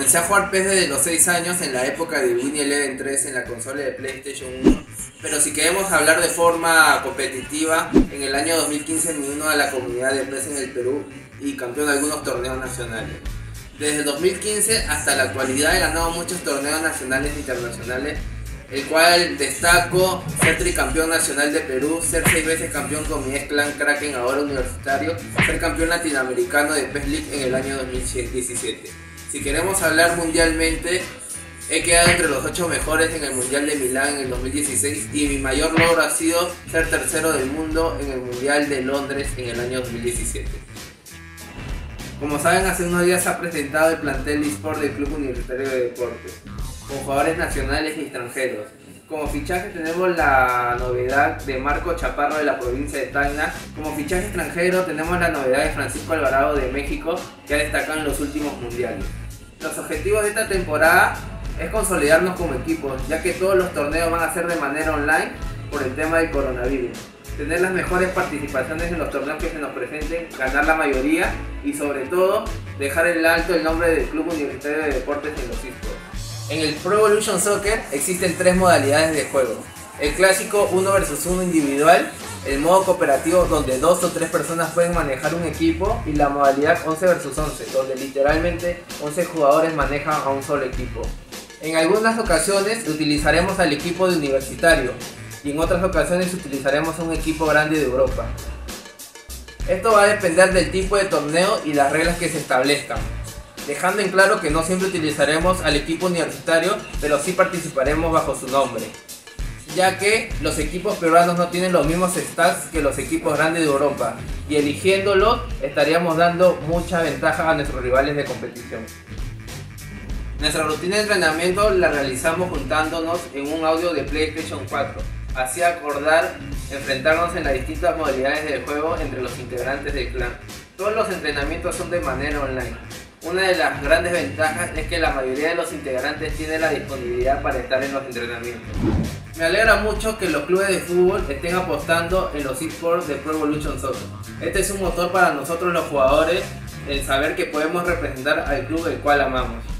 Comencé a jugar PES desde los 6 años en la época de Winnie Eleven 3 en la consola de PlayStation 1, pero si queremos hablar de forma competitiva, en el año 2015 me uno a la comunidad de PES en el Perú y campeón de algunos torneos nacionales. Desde el 2015 hasta la actualidad he ganado muchos torneos nacionales e internacionales, el cual destaco ser tricampeón nacional de Perú, ser 6 veces campeón con mi ex clan Kraken, ahora universitario, ser campeón latinoamericano de PES League en el año 2017. Si queremos hablar mundialmente, he quedado entre los 8 mejores en el Mundial de Milán en el 2016 y mi mayor logro ha sido ser tercero del mundo en el Mundial de Londres en el año 2017. Como saben, hace unos días se ha presentado el plantel eSport del Club Universitario de Deportes, con jugadores nacionales y extranjeros. Como fichaje tenemos la novedad de Marco Chaparro de la provincia de Tacna. Como fichaje extranjero tenemos la novedad de Francisco Alvarado de México, que ha destacado en los últimos mundiales. Los objetivos de esta temporada es consolidarnos como equipo, ya que todos los torneos van a ser de manera online por el tema del coronavirus. Tener las mejores participaciones en los torneos que se nos presenten, ganar la mayoría y sobre todo dejar en alto el nombre del Club Universitario de Deportes en los eSports. En el Pro Evolution Soccer existen 3 modalidades de juego: el clásico 1 vs 1 individual, el modo cooperativo donde 2 o 3 personas pueden manejar un equipo y la modalidad 11 vs 11 donde literalmente 11 jugadores manejan a un solo equipo. En algunas ocasiones utilizaremos al equipo de universitario y en otras ocasiones utilizaremos a un equipo grande de Europa. Esto va a depender del tipo de torneo y las reglas que se establezcan, dejando en claro que no siempre utilizaremos al equipo universitario, pero sí participaremos bajo su nombre, ya que los equipos peruanos no tienen los mismos stats que los equipos grandes de Europa, y eligiéndolo estaríamos dando mucha ventaja a nuestros rivales de competición. Nuestra rutina de entrenamiento la realizamos juntándonos en un audio de PlayStation 4, así acordar enfrentarnos en las distintas modalidades del juego entre los integrantes del clan. Todos los entrenamientos son de manera online. Una de las grandes ventajas es que la mayoría de los integrantes tiene la disponibilidad para estar en los entrenamientos. Me alegra mucho que los clubes de fútbol estén apostando en los eSports de Pro Evolution Soccer. Este es un motor para nosotros los jugadores, el saber que podemos representar al club el cual amamos.